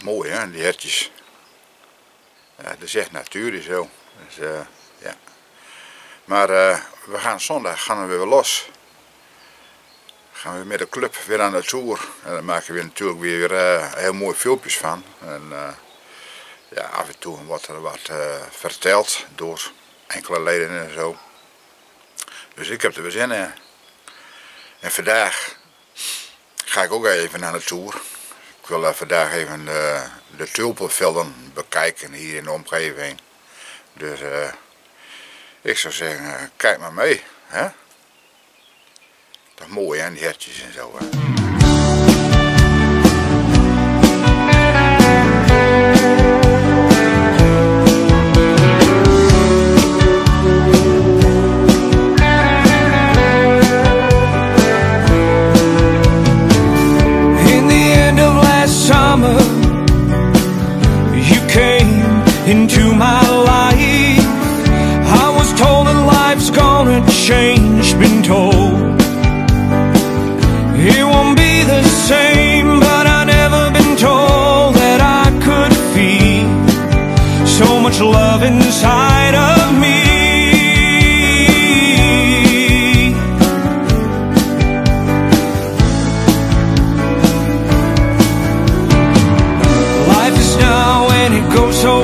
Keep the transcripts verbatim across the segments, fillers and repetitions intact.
mooi hè, die hertjes. Ja, dat is echt natuurlijk zo. Dus, uh, ja. Maar uh, we gaan zondag gaan we weer los. Gaan we met de club weer aan de tour. En dan maken we natuurlijk weer uh, heel mooie filmpjes van. En uh, ja, af en toe wordt er wat uh, verteld door enkele leden en zo. Dus ik heb er weer zin in. En vandaag ga ik ook even naar de tour. Ik wil uh, vandaag even uh, de tulpenvelden bekijken hier in de omgeving. Dus uh, ik zou zeggen, uh, kijk maar mee. Hè? Toch mooi hè, die hertjes en zo. Hè? Into my life, I was told that life's gonna change, been told it won't be the same, but I never been told that I could feel so much love inside of me. Life is now and it goes so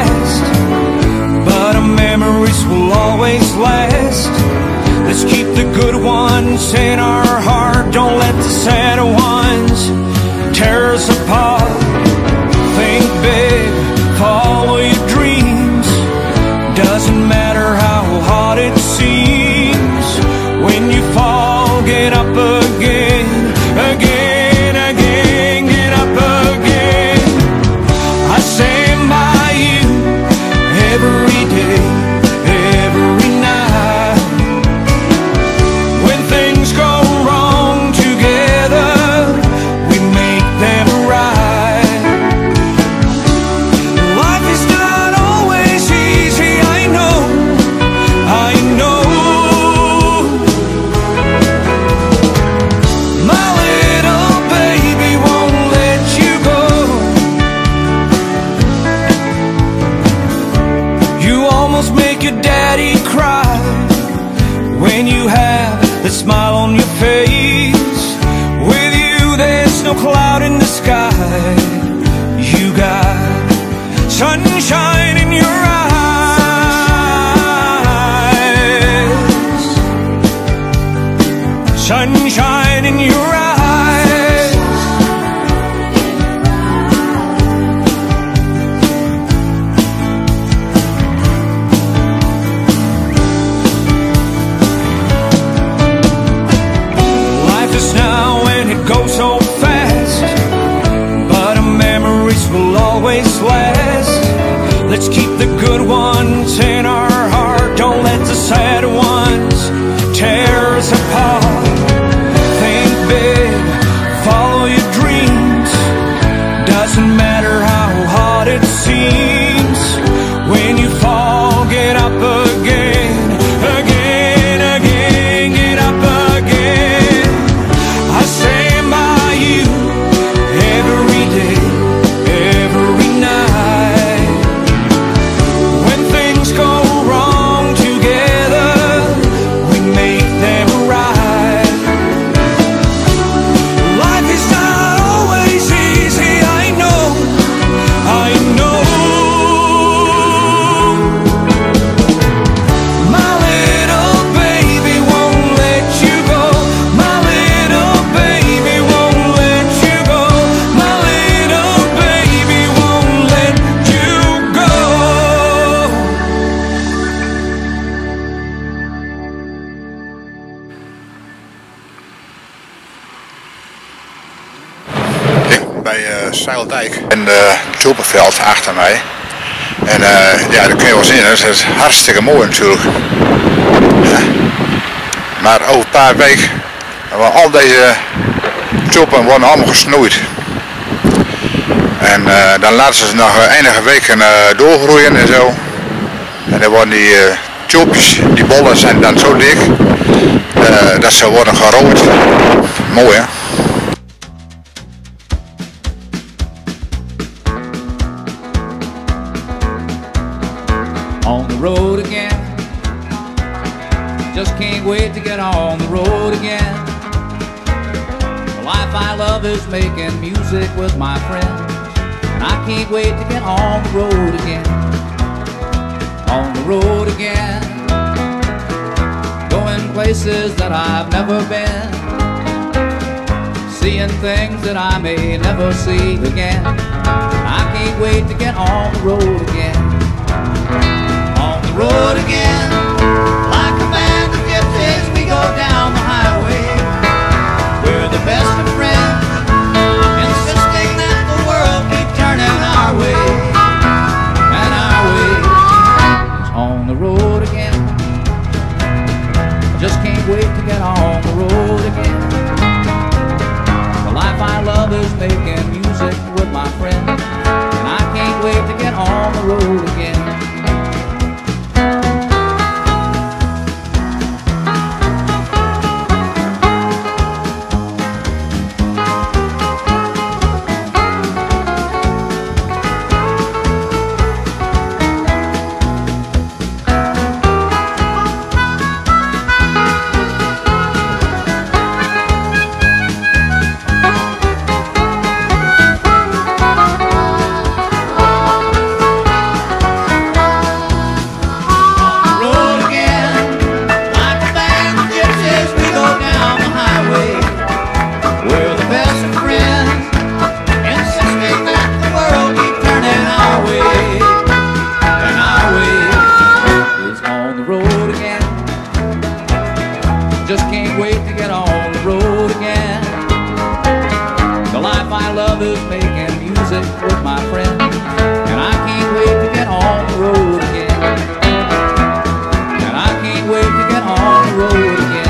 will always last. Let's keep the good ones in our heart. Don't let the sad ones tear us apart. Think big, follow your dreams. Doesn't matter how hard it seems. When you fall, get up again, again, again, get up again. I stand by you every day. Make your daddy cry when you have the smile on your face. With you there's no cloud in the sky. You got sunshine in your eyes. Sunshine in your eyes. Go so fast, but our memories will always last. Let's keep the good ones in our heart. Don't let the sad ones tear us apart. Think big, follow your dreams. Doesn't matter how hard it seems. When you fall, get up again, again, again, get up again. I say bij uh, Zeildijk en de tulpenveld achter mij. En uh, ja, dat kun je wel zien, dat is hartstikke mooi natuurlijk. Ja. Maar over een paar weken worden al deze tulpen worden allemaal gesnoeid. En uh, dan laten ze ze nog enige weken uh, doorgroeien en zo. En dan worden die uh, tulpjes, die bollen zijn dan zo dik uh, dat ze worden gerooid. Mooi hè. road again. Just can't wait to get on the road again. The life I love is making music with my friends, and I can't wait to get on the road again. On the road again, going places that I've never been, seeing things that I may never see again. I can't wait to get on the road again. On the road again, like a band of gypsies, we go down the highway. We're the best of friends, insisting that the world keep turning our way. And our way is on the road again. Just can't wait to get on the road again. The life I love is making music with my friends, and I can't wait to get on the road again. Just can't wait to get on the road again. The life I love is making music with my friends, and I can't wait to get on the road again. And I can't wait to get on the road again.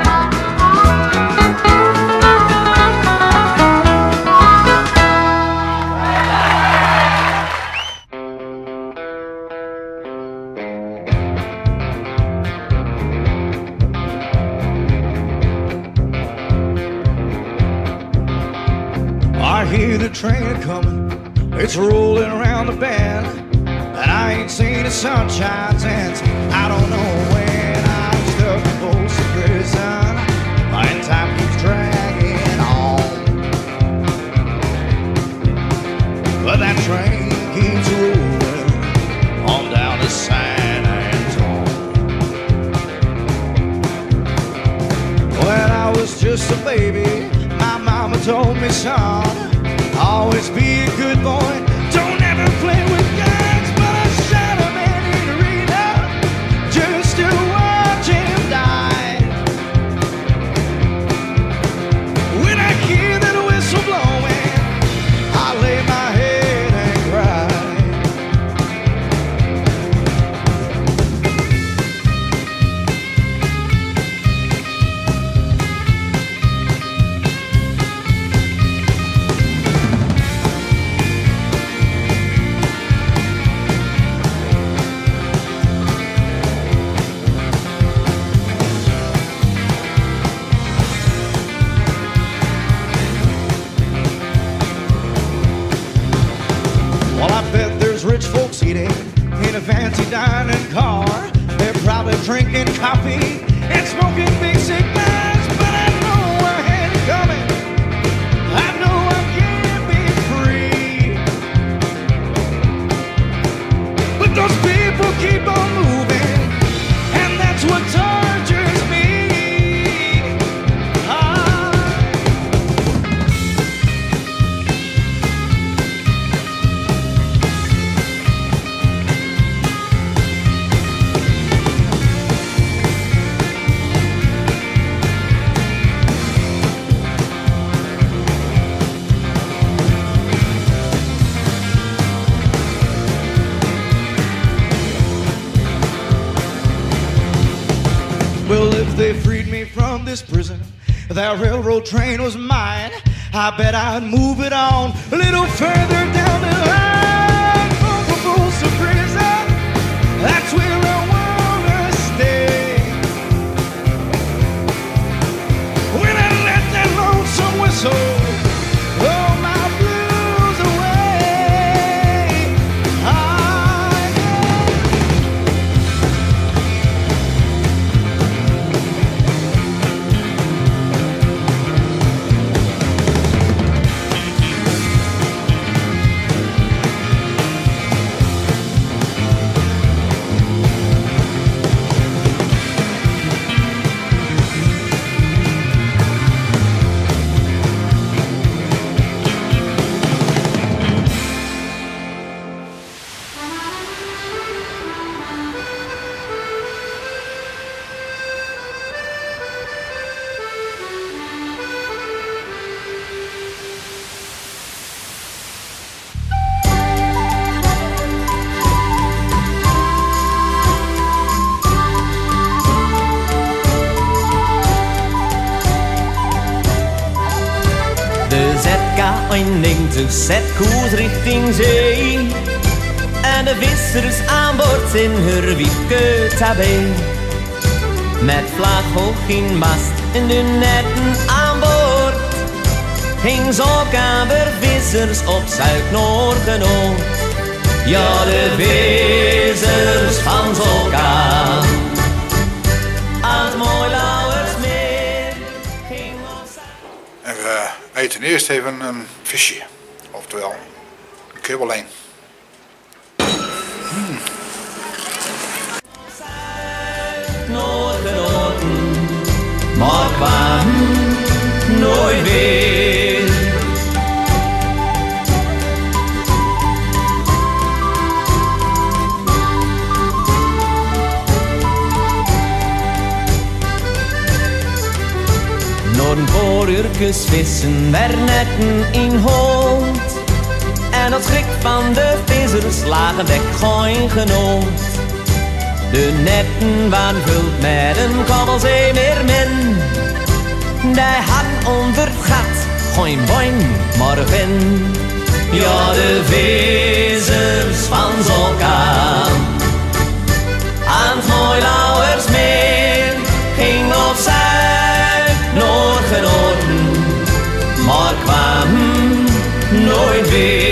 I hear the train a-comin', it's rolling around the bend, and I ain't seen the sunshine since I don't know when. I'm stuck in Folsom Prison, and time keeps dragging on, but that train keeps rolling on down to San Antone. When I was just a baby, my mama told me, son, always be a good boy, don't ever play with guns. But I shot a man in the arena just to watch him die. When I hear that whistle blowing, I lay my head and cry. Well, I bet there's rich folks eating in a fancy dining car. They're probably drinking coffee and smoking big cigars. But I know I had it coming, I know I can't be free. But those people keep on moving, and that's what tortures me. Ah. Well, if they freed me from this prison, that railroad train was mine, I bet I'd move it on a little further down the line. From Folsom Prison, that's where I wanna stay. When I let that lonesome whistle blow my blues away, I achtennegentig zet koers richting zee. En de vissers aan boord in haar wiepke tabé. Met vlag hoog in mast en de netten aan boord. Ging zo'n vissers op Zuid-Noord-Genoord. Ja, de vissers van Zolkaan aan het Mooilauwersmeer ging op Zuid. En we eten eerst even een visje, oftewel een kibbeling. Mm. Zuid-Noord-Genoten, maar kwam nooit weer. Door een paar uurtjes vissen werd netten in hold. En dat schrik van de vissers lagen weg geen genoot. De netten waren gevuld met een kabbelzee meer min. Die hadden onder het gat geen boin, maar een vin. Ja, de vissers van Zolkaan aan het Mooilauwersmeer ging op Zuid-Noord-Genoten, maar kwam nooit weer.